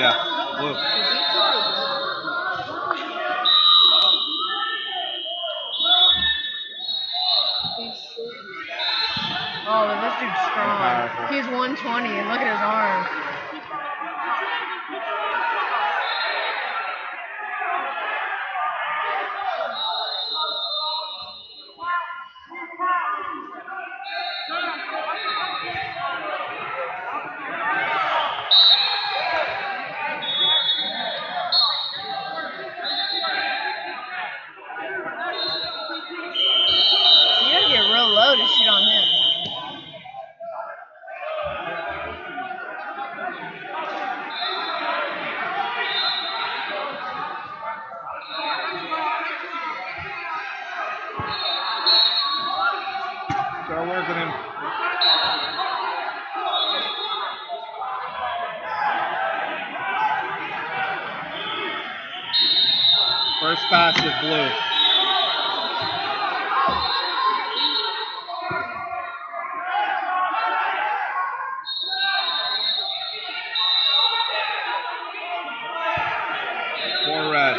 Yeah, blue. Oh, but this dude's strong. He's 120, and look at his arms. So you gotta get real low to shoot on him. Start working him. First pass is blue. More red.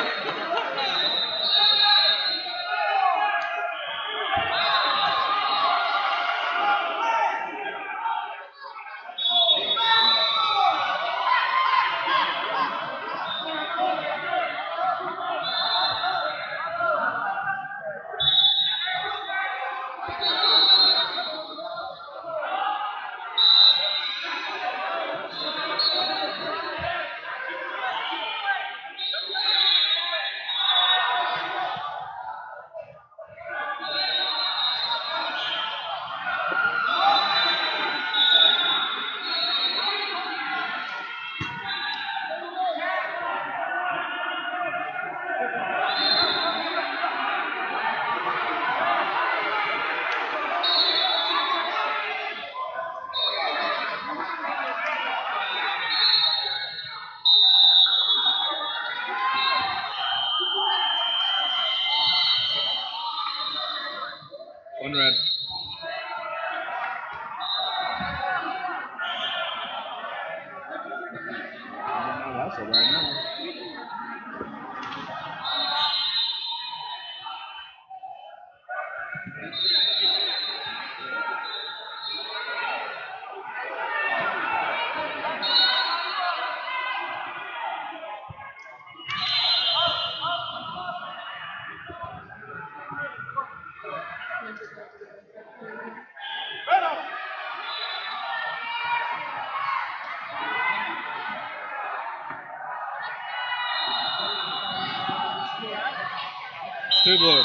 One red. That's it right now. Two blue.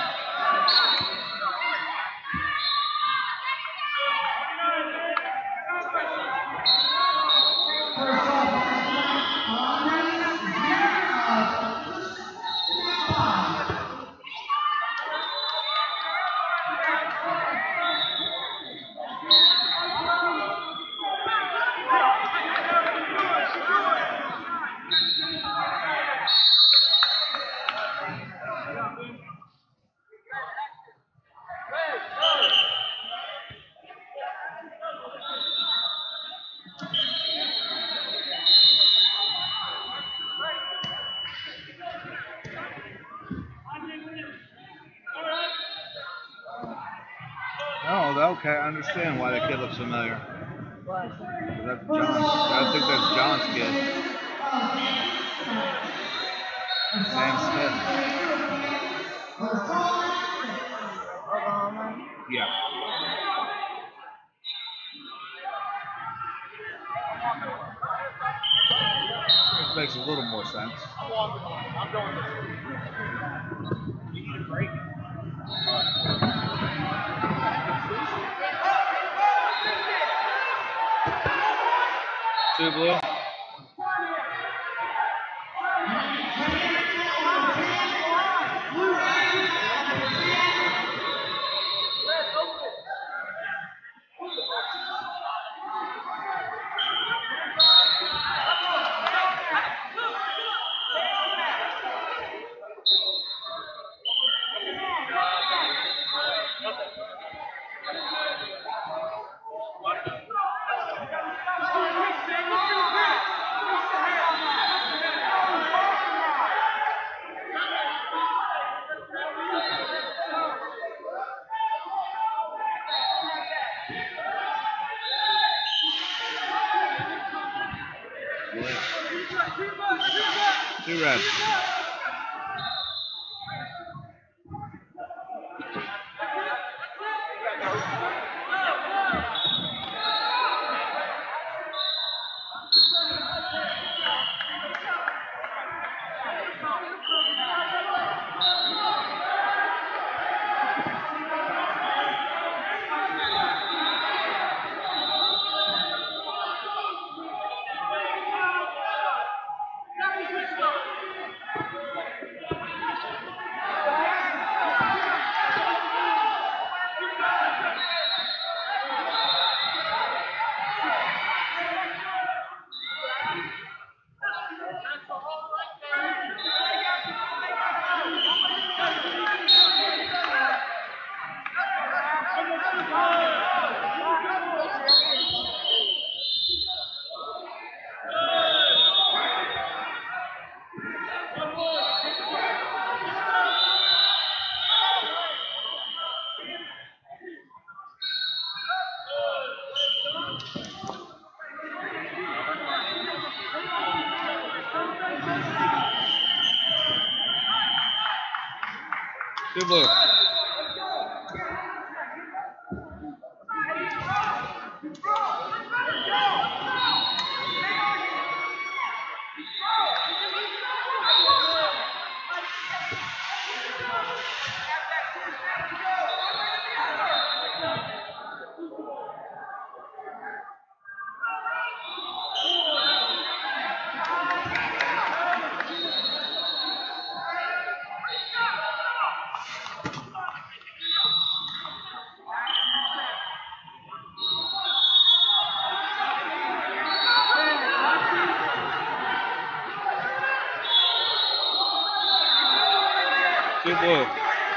Oh, okay. I understand why that kid looks familiar. What? That's John. I think that's John's kid. Sam Smith. Oklahoma? Yeah. This makes a little more sense. I'm going you need a break. Two blue. 2 red. Two blue. Two blue.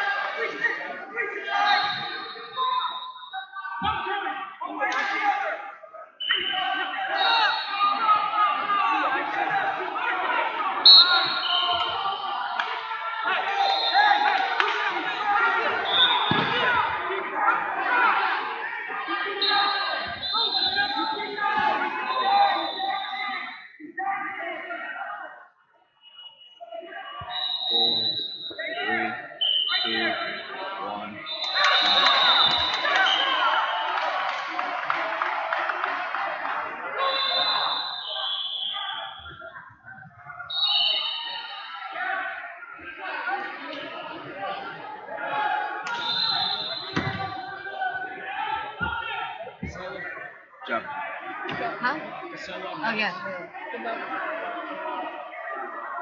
Jump. Huh? Oh, yeah.